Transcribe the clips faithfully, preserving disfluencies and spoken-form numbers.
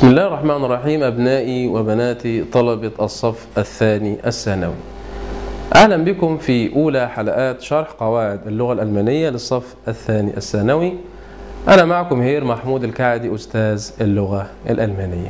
بسم الله الرحمن الرحيم. أبنائي وبناتي طلبة الصف الثاني الثانوي، أهلا بكم في أولى حلقات شرح قواعد اللغة الألمانية للصف الثاني الثانوي. أنا معكم هير محمود الكعدي أستاذ اللغة الألمانية.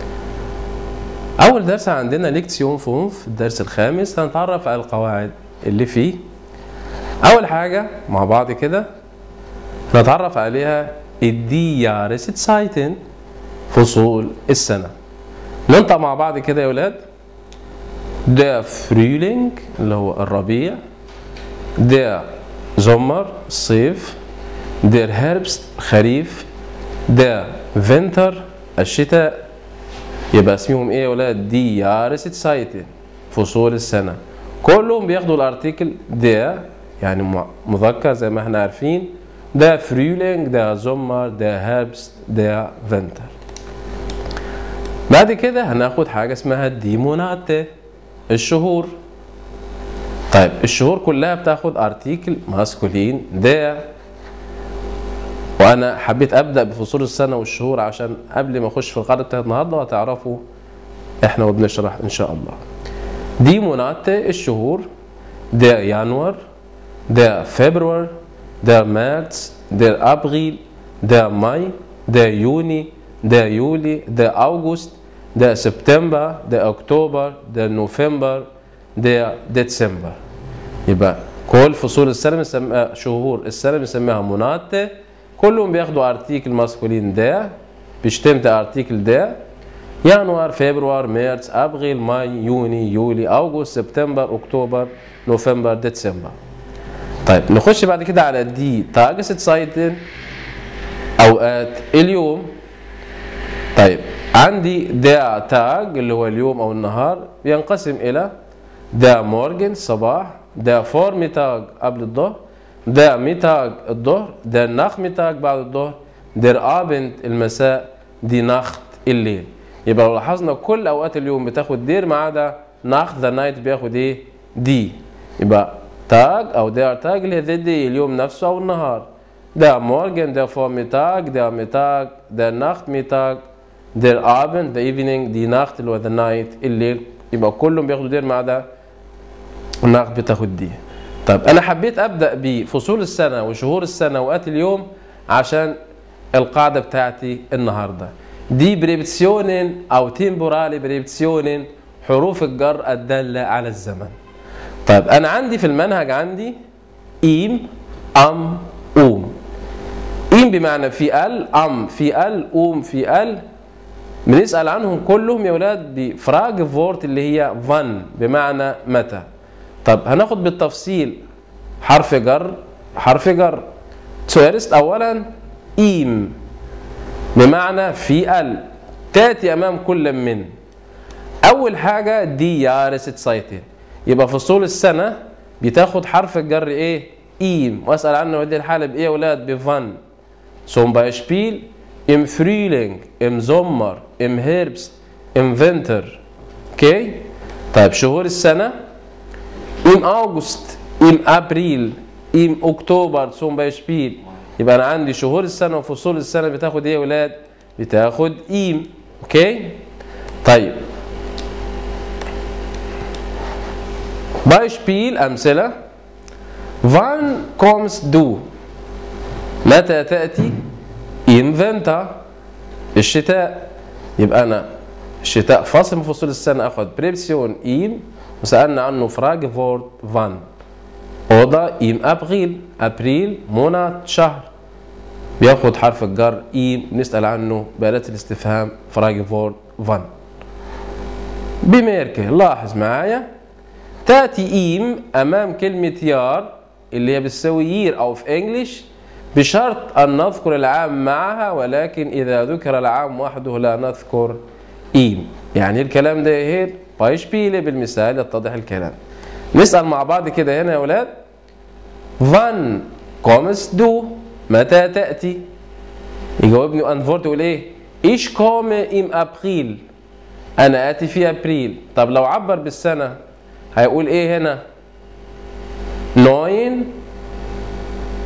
أول درس عندنا ليكسيون فونف، الدرس الخامس، هنتعرف على القواعد اللي فيه. أول حاجة مع بعض كده نتعرف عليها الدي جارسزايتن، فصول السنة. ننطق مع بعض كده يا ولاد. der Frühling اللي هو الربيع، der Sommer الصيف، der Herbst خريف، der Winter الشتاء. يبقى اسمهم ايه يا ولاد؟ die Jahreszeiten، فصول السنة. كلهم بياخدوا الارتيكل der، يعني مذكر زي ما احنا عارفين. der Frühling، der Sommer، der Herbst، der Winter. بعد كده هناخد حاجة اسمها دي موناتي، الشهور. طيب الشهور كلها بتاخد ارتيكل ماسكولين der، وانا حبيت ابدا بفصول السنة والشهور عشان قبل ما اخش في القاعدة بتاعت النهارده وهتعرفوا احنا وبنشرح ان شاء الله. دي موناتي الشهور: der Januar، der Februar، der März، der April، der Mai، der Juni، der Juli، der August، der September، der Oktober، der November، der Dezember. يبقى كل فصول السنة بنسميها شهور السنة بنسميها موناتي، كلهم بياخدوا ارتيكل ماسكولين der، بيشتمت ارتيكل der. يناير، فبراير، مارس، ابريل، ماي، يوني، يولي، اوغست، سبتمبر، اكتوبر، نوفمبر، ديسمبر. طيب نخش بعد كده على دي تاجسزايتن، اوقات اليوم. طيب عندي der Tag اللي هو اليوم او النهار بينقسم الى der Morgen صباح، der Vormittag قبل الظهر، der Mittag الظهر، der Nachmittag بعد الظهر، der Abend المساء، die Nacht الليل. يبقى لو لاحظنا كل اوقات اليوم بتاخد دير ما عدا Nacht the night بياخد ايه؟ دي. يبقى تاج او der Tag اللي هي دي اليوم نفسه او النهار. der Morgen، der Vormittag، der Mittag، der Nachmittag، der Abend the evening، die Nacht اللي هو the night الليل. يبقى كلهم بياخدوا دير ما عدا الناخت بتاخد دي. طيب انا حبيت ابدا بفصول السنه وشهور السنه واوقات اليوم عشان القاعده بتاعتي النهارده. دي بريبتسيونين او تيمبورالي بريبتسيونين، حروف الجر الداله على الزمن. طيب انا عندي في المنهج عندي ايم، ام، اوم. ايم بمعنى في ال، ام في ال، اوم في ال. بنسأل عنهم كلهم يا ولاد بفراج فورت اللي هي فان بمعنى متى. طب هناخد بالتفصيل حرف جر حرف جر. zuerst اولا ايم بمعنى في ال، تاتي امام كل من. اول حاجه دي جارسزايتن، يبقى فصول السنه بتاخد حرف الجر ايه؟ ايم. واسال عنه هذه الحاله بايه يا ولاد؟ بفان. zum Beispiel im Frühling، im Sommer، im Herbst، im Winter. اوكي؟ طيب شهور السنة: im August، im April، im Oktober zum Beispiel. يبقى أنا عندي شهور السنة وفصول السنة بتاخد إيه يا ولاد؟ بتاخد im. اوكي؟ طيب Beispiel أمثلة: wann kommst du؟ متى تأتي؟ im Winter، الشتاء. يبقى انا الشتاء فصل من فصول السنه اخد بريبسيون ايم، وسالنا عنه فراج فورت فان. اوضا ايم ابريل، ابريل مونات شهر، بياخد حرف الجر ايم، نسال عنه بآلات الاستفهام فراج فورت فان. بميركه لاحظ معايا تاتي ايم امام كلمه يار اللي هي بتساوي يير او في انجلش، بشرط أن نذكر العام معها، ولكن إذا ذكر العام وحده لا نذكر إيم. يعني الكلام ده إيه؟ بايشبيلي بالمثال يتضح الكلام. نسأل مع بعض كده هنا يا ولاد. فان كومست دو؟ متى تأتي؟ يجاوبني أنفورت يقول إيه؟ إيش كوم إم أبريل؟ أنا آتي في أبريل. طب لو عبر بالسنة هيقول إيه هنا؟ نوين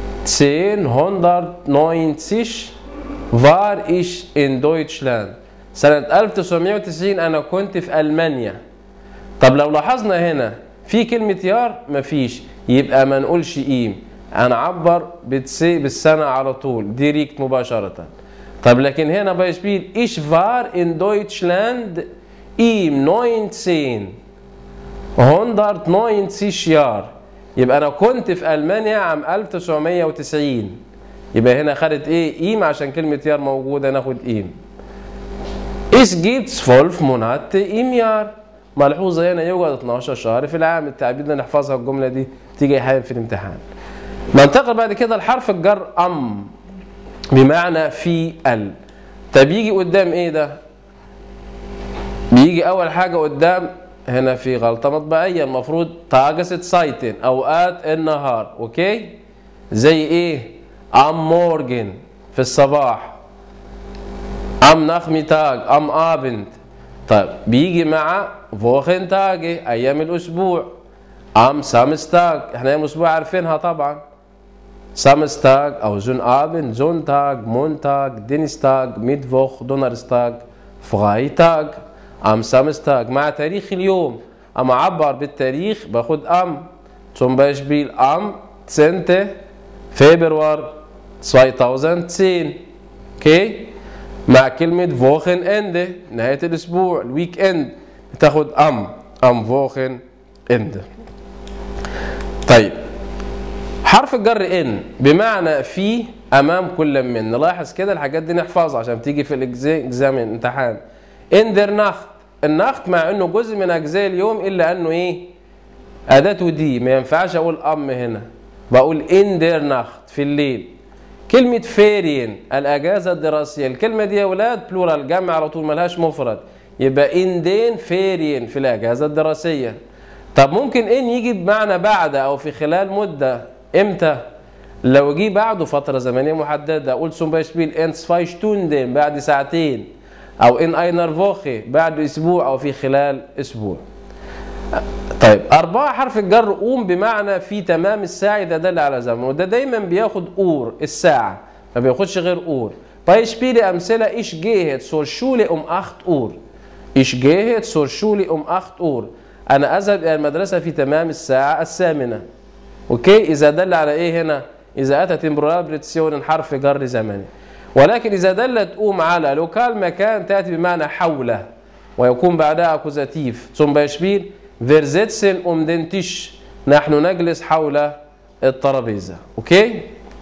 zehnhundertneunzig war ich in Deutschland. سنة ألف وتسعمائة وتسعين أنا كنت في ألمانيا. طب لو لاحظنا هنا في كلمة يار مفيش، يبقى ما نقولش إيم، هنعبر بتسي بالسنة على طول ديريكت مباشرة. طب لكن هنا بايشبيل ich war in Deutschland im neunzehnhundertneunzig Jahr، يبقى أنا كنت في ألمانيا عام ألف وتسعمائة وتسعين. يبقى هنا خدت إيه؟ إيم، عشان كلمة يار موجودة ناخد إيم. Es gibt zwölf Monate im Jahr. ملحوظة هنا يوجد اثناشر شهر في العام. التعبير ده نحفظها الجملة دي تيجي أحيانا في الامتحان. ننتقل بعد كده لحرف الجر أم بمعنى في ال. طب يجي قدام إيه ده؟ بيجي أول حاجة قدام هنا في غلطة مطبعية، المفروض تاجست سايتن أوقات النهار، أوكي؟ زي إيه؟ أم مورجن في الصباح، أم نخميتاج، أم آبند. طيب بيجي مع فوخنتاج أيام الأسبوع، أم سامستاج، إحنا أيام الأسبوع عارفينها طبعا، سامستاج أو زون آبند، زونتاج، مونتاج، دينستاج، ميتفوخ، دونرستاج، فرايتاج، أم سامستاج. مع تاريخ اليوم أما أعبر بالتاريخ باخد أم، zum Beispiel أم zehnten Februar zweitausendzehn، أوكي؟ مع كلمة فوخن اند نهاية الأسبوع، الويك اند، تاخد أم، أم فوخن اند. طيب حرف الجر إن بمعنى في أمام كل من. نلاحظ كده الحاجات دي نحفظها عشان بتيجي في الإكزام امتحان. إن در نخت، النخت مع إنه جزء من أجزاء اليوم إلا إنه إيه؟ أداته دي، ما ينفعش أقول أم هنا، بقول إن در نخت في الليل. كلمة فيرين الأجازة الدراسية، الكلمة دي يا ولاد بلورال جمع على طول ملهاش مفرد، يبقى إن دين فيرين في الأجازة الدراسية. طب ممكن إن يجي بمعنى بعد أو في خلال مدة، إمتى؟ لو جه بعده فترة زمنية محددة، أقول zum Beispiel in zwei Stunden بعد ساعتين، أو in einer Woche بعد أسبوع أو في خلال أسبوع. طيب أربعة حرف الجر قوم بمعنى في تمام الساعة، ده دل على زمن، وده دايما بياخد أور الساعة ما بياخدش غير أور. بايشبيلي أمثلة ich gehe zur Schule um acht Uhr، ich gehe zur Schule um acht Uhr، أنا أذهب إلى المدرسة في تمام الساعة الثامنة. أوكي؟ إذا دل على إيه هنا؟ إذا أتى تمبرال بريتسيون حرف جر زمني. ولكن إذا دلت قوم على لوكال مكان تأتي بمعنى حوله ويكون بعدها أكوزاتيف. zum Beispiel wir sitzen um den Tisch، نحن نجلس حول الترابيزة. أوكي؟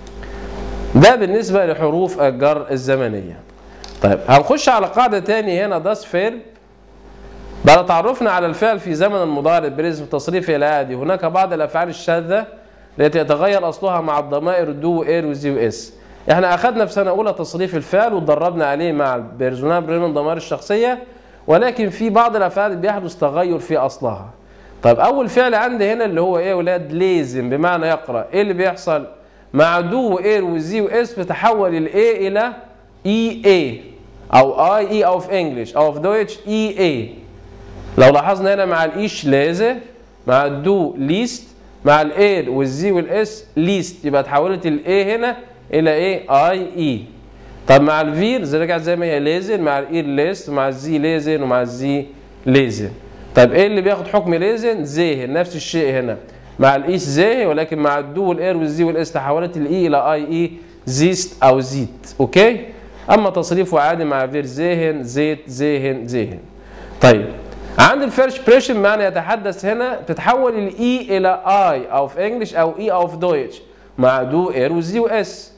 ده بالنسبة لحروف الجر الزمنية. طيب هنخش على قاعدة تاني هنا، das Verb. بعد تعرفنا على الفعل في زمن المضارع بريزم تصريفه العادي، هناك بعض الأفعال الشاذة التي يتغير أصلها مع الضمائر دو وإير وزي وإس. احنا أخذنا في سنة أولى تصريف الفعل وتدربنا عليه مع البيرسونال برينون ضمائر الشخصية، ولكن في بعض الأفعال بيحدث تغير في أصلها. طيب أول فعل عندي هنا اللي هو إيه يا ولاد؟ لازم بمعنى يقرأ. إيه اللي بيحصل؟ مع دو وإير وزي وإس بتحول الإيه إلى إي إيه أو آي إي أو في إنجلش أو في دويتش إي إيه. لو لاحظنا هنا مع الإيش لازم، مع الدو ليست، مع الإير والزي والإس ليست، يبقى تحولت الإيه هنا إلى إيه؟ آي إي. طب مع الفير زي رجعت زي ما هي لازم، مع الإير ليست، مع الزي لازم، ومع الزي لازم. طب إيه اللي بياخد حكم لازم؟ زاهر، نفس الشيء هنا مع الإيش زاهر، ولكن مع الدو والإير والزي والإس تحولت الإي إلى آي إي، زيست أو زيت. أوكي؟ أما تصريفه عادي مع فير زاهن، زيت، زاهن، زاهن. طيب عند الفيرست بريشن معنى يتحدث هنا تتحول الاي الى اي او في انجلش او اي او في دويتش مع دو اير وزي واس.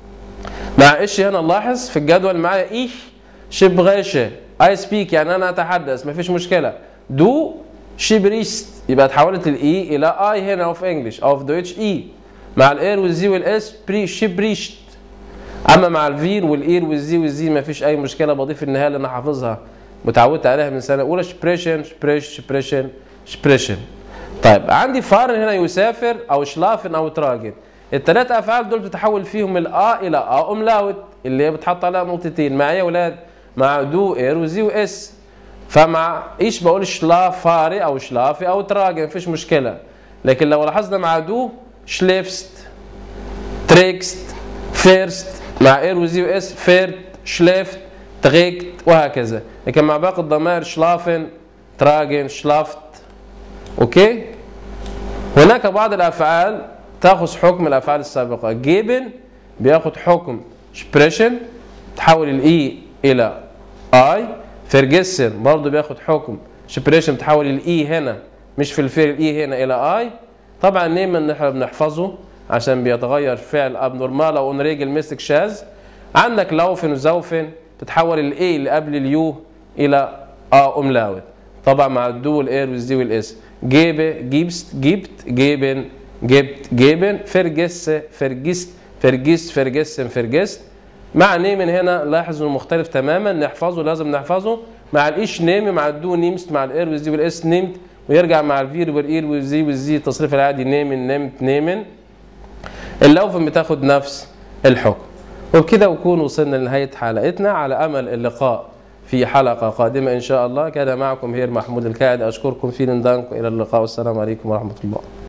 مع ايش هنا نلاحظ في الجدول معايا ايش شبغاشه اي سبيك يعني انا اتحدث مفيش مشكله. دو شبريست يبقى اتحولت الاي الى اي هنا او في انجلش او في دويتش اي. مع الاير والزي والاس بري شبريشت. اما مع الفير والاير والزي والزي مفيش اي مشكله، بضيف النهايه اللي انا حافظها متعودت عليها من سنه اولى شبريشن شبريش شبريشن شبريشن. طيب عندي فارن هنا يسافر او شلافن او تراجن. الثلاث افعال دول بتتحول فيهم الا الى ا املاوت اللي هي بتحط عليها نقطتين. معايا يا اولاد؟ مع دو اير وزي واس. فمع ايش بقول شلافاري او شلافي او تراجن مفيش مشكله. لكن لو لاحظنا مع دو شليفست تريكست فيرست، مع اير وزي واس فيرت شليفت تغيكت وهكذا. لكن مع باقي الضمائر شلافن، تراجن، شلافت. اوكي. هناك بعض الافعال تاخذ حكم الافعال السابقه. جيبن بياخذ حكم سبريشن، تحول الاي الى اي. فيرجسن برضه بياخذ حكم سبريشن، تحول الاي هنا مش في الفعل الاي هنا الى اي. طبعا نيما نحن بنحفظه عشان بيتغير فعل اب نورمال او اونريجل ميستك شاذ. عندك لوفن وزوفن بتتحول الاي اللي قبل اليو الى ا املاوت، طبعا مع الدو والاير والزي والاس. جيبه، جيبست، جيبت، جيبن، جبت، جيبن. فرجس، فرجست، فرجست، فرجسن، فرجست. مع نيمن هنا لاحظ انه مختلف تماما، نحفظه لازم نحفظه. مع الايش نيم، مع الدو نيمست، مع الاير والزي والاس نيمت، ويرجع مع الفير والاير والزي والزي التصريف العادي نيمن، نمت، نيمن. اللوفن بتاخد نفس الحكم. وبكده نكون وصلنا لنهايه حلقتنا، على امل اللقاء في حلقه قادمه ان شاء الله. كان معكم هير محمود الكاعد، اشكركم في دانكم، الى اللقاء والسلام عليكم ورحمه الله.